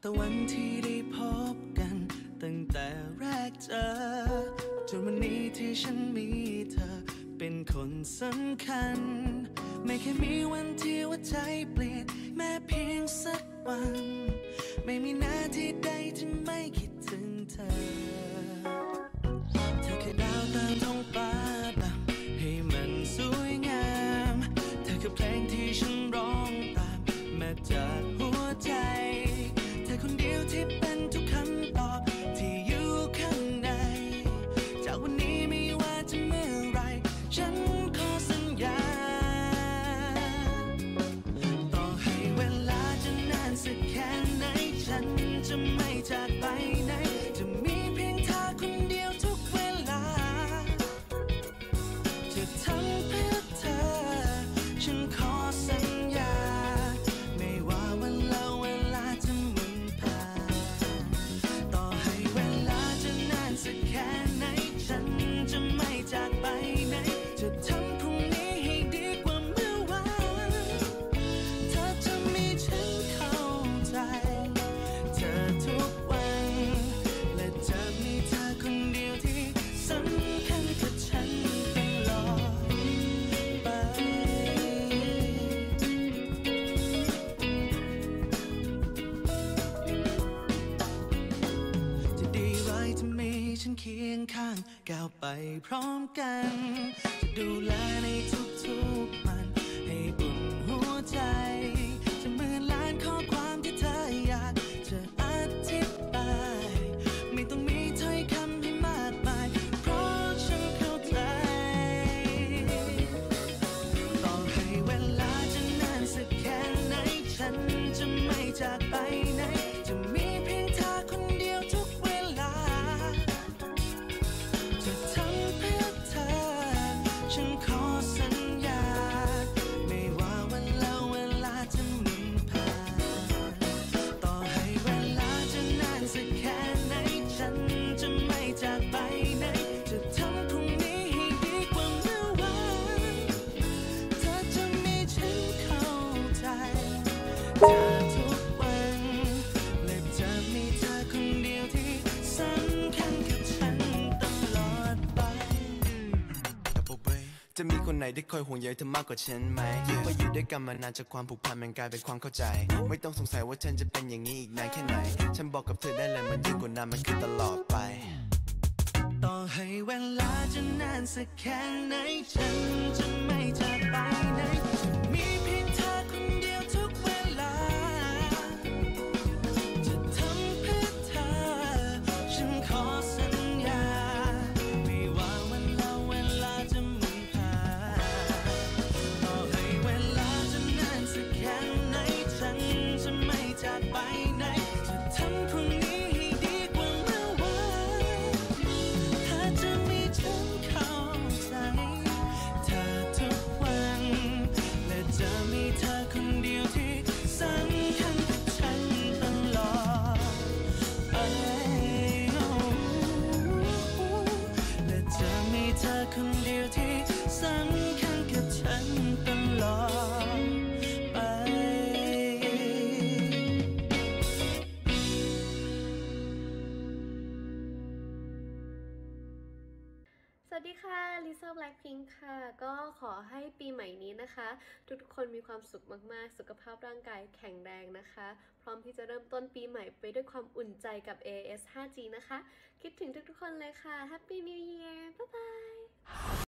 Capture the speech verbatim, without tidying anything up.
แต่วันที่ได้พบกันตั้งแต่แรกเจอจนวันนี้ที่ฉันมีเธอเป็นคนสำคัญไม่เคยมีวันที่ว่าใจเปลี่ยนแม้เพียงสักวันไม่มีนาทีใดที่ไม่คิดถึงเธอเธอคือดาวตามท้องฟ้าดำให้มันสวยงามเธอคือเพลงที่ฉันร้องตามมาจากหัวใจเธอคนเดียวที่เป็นทุกคำตอบที่อยู่ข้างในจากวันนี้ไม่ว่าจะเมื่อไรฉันขอสัญญาต่อให้เวลาจะนานสักแค่ไหนฉันจะไม่จากไปไหนจะมีเพียงเธอคนเดียวทุกเวลาจะทำเพื่อเธอฉันขอสัญญาไม่ว่าวันแล้วเวลาจะหมุนผ่านต่อให้เวลาจะนานสักแค่ไหนฉันจะไม่จากไปไหนจะทำพรุ่งนี้ให้ดีกว่าเมื่อวานเธอจะมีฉันเข้าใจเธอทุกวันและจะมีเธอคนเดียวที่สำคัญกับฉันตลอดไปจะดีร้ายจะมีฉันเคียงข้างก้าวไปพร้อมกันจะดูแลในทุกๆวันให้อุ่นหัวใจจะเหมือนล้านข้อความที่เธออยากจะอธิบายไม่ต้องมีถ้อยคำให้มากมายเพราะฉันเข้าใจต่อให้เวลาจะนานสักแค่ไหนฉันจะไม่จากไปไหนจะมีเพียงเธอคนเดียวทุกเวลาจะทำเพื่อเธอฉันขอสัญญาไม่ว่าวันแล้วเวลาจะหมุนผ่านต่อให้เวลาจะนานสักแค่ไหนฉันจะไม่จากไปไหนจะทำพรุ่งนี้ให้ดีกว่าเมื่อวานเธอจะมีฉันเข้าใจเธอทุกวันและจะมีเธอคนเดียวที่สำคัญกับฉันตลอดไปจะมีคนไหนที่คอยห่วงใยเธอมากกว่าฉันไหมว่าอยู่ด้วยกันมานานจากความผูกพันมันกลายเป็นความเข้าใจไม่ต้องสงสัยว่าฉันจะเป็นอย่างนี้อีกนานแค่ไหนฉันบอกกับเธอได้เลยมันยิ่งกว่านั้นมันคือตลอดไปต่อให้เวลาจะนานสักแค่ไหนฉันจะไม่จากไปไหนจะมีเพียงเธอคนเดียวทุกเวลาจะทำเพื่อเธอฉันขอสัญญาไม่ว่าวันแล้วเวลาจะหมุนผ่านต่อให้เวลาจะนานสักแค่ไหนฉันจะไม่จากไปไหนจะทำพรุ่งนี้ให้ดีกว่าเมื่อวานเธอจะมีฉันเข้าใจเธอทุกวันและจะมีเธอคนเดียวที่สำคัญกับฉันตลอดไปและจะมีเธอคนเดียวที่สำคัญกับฉันตลอดไปสวัสดีค่ะลิซ่าแบล็คพิงค์ค่ะก็ขอให้ปีใหม่นี้นะคะทุกๆคนมีความสุขมากๆสุขภาพร่างกายแข็งแรงนะคะพร้อมที่จะเริ่มต้นปีใหม่ไปด้วยความอุ่นใจกับ เอ เอส ไฟว์ จี นะคะคิดถึงทุกๆคนเลยค่ะ Happy New Year บ๊ายบาย